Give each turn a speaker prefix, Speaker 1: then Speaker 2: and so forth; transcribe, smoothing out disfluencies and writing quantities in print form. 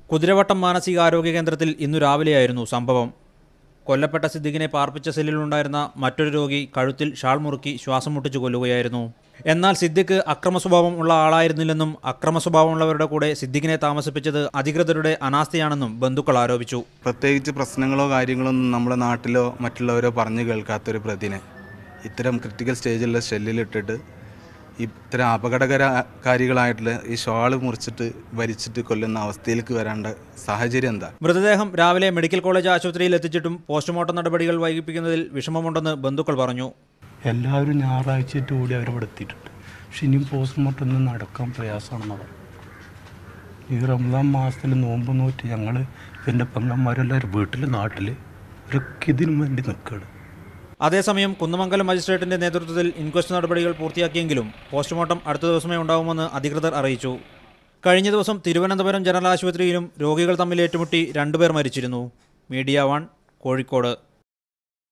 Speaker 1: കുതിരവട്ടം മാനസികാരോഗ്യ കേന്ദ്രത്തിൽ ഇന്നു രാവിലെയായിരുന്നു സംഭവം. കൊല്ലപ്പെട്ട സിദ്ദിഖിനെ പാർപ്പിച്ച സെല്ലിലുണ്ടായിരുന്ന മറ്റൊരു രോഗി കഴുത്തിൽ ഷാൾ മുറുക്കി ശ്വാസം മുട്ടിച്ചു കൊല്ലുകയായിരുന്നു. എന്നാൽ സിദ്ദിഖ് അക്രമസ്വഭാവം ഉള്ള ആളായിരുന്നില്ലെന്നും അക്രമസ്വഭാവമുള്ളവരുടെ കൂടെ സിദ്ദിഖിനെ താമസിപ്പിച്ചത് അധികൃതരുടെ അനാസ്ഥയാണെന്നും ബന്ധുക്കൾ ആരോപിച്ചു.
Speaker 2: പ്രത്യേകിച്ച് പ്രശ്നങ്ങളോ കാര്യങ്ങളൊന്നും നമ്മുടെ നാട്ടിലോ മറ്റുള്ളവരോ പറഞ്ഞു കേൾക്കാത്തൊരു പ്രതിനെ ഇത്തരം ക്രിട്ടിക്കൽ സ്റ്റേജിലുള്ള ഷെല്ലിലിട്ടിട്ട് ഇത്തരം അപകടകാരികളായിട്ടുള്ള ഈ ഷാള് മുറിച്ചിട്ട് വലിച്ചിട്ട് കൊല്ലുന്ന അവസ്ഥയിലേക്ക് വരേണ്ട സാഹചര്യം എന്താ?
Speaker 1: മൃതദേഹം രാവിലെ മെഡിക്കൽ കോളേജ് ആശുപത്രിയിൽ എത്തിച്ചിട്ടും പോസ്റ്റ്മോർട്ടം നടപടികൾ വൈകിപ്പിക്കുന്നതിൽ വിഷമമുണ്ടെന്ന് ബന്ധുക്കൾ പറഞ്ഞു.
Speaker 3: എല്ലാവരും ഞായറാഴ്ചയായിട്ട് കൂടി അവരവിടെ എത്തിയിട്ടുണ്ട്. പക്ഷെ ഇനിയും പോസ്റ്റ്മോർട്ടം ഒന്നും നടക്കാൻ പ്രയാസമാണെന്നവർ. ഈ റംസാൻ മാസത്തിൽ നോമ്പ് നോറ്റ് ഞങ്ങൾ എൻ്റെ പെങ്ങന്മാരെല്ലാവരും വീട്ടിൽ നാട്ടിൽ ഇവരൊക്കെ ഇതിനു വേണ്ടി നിൽക്കുകയാണ്.
Speaker 1: അതേസമയം കുന്നമംഗലം മജിസ്ട്രേറ്റിന്റെ നേതൃത്വത്തിൽ ഇൻക്വസ്റ്റ് നടപടികൾ പൂർത്തിയാക്കിയെങ്കിലും പോസ്റ്റ്മോർട്ടം അടുത്ത ദിവസമേ ഉണ്ടാവുമെന്ന് അധികൃതർ അറിയിച്ചു. കഴിഞ്ഞ ദിവസം തിരുവനന്തപുരം ജനറൽ ആശുപത്രിയിലും രോഗികൾ തമ്മിൽ ഏറ്റുമുട്ടി 2 പേർ മരിച്ചിരുന്നു. മീഡിയ 1 കോഴിക്കോട്.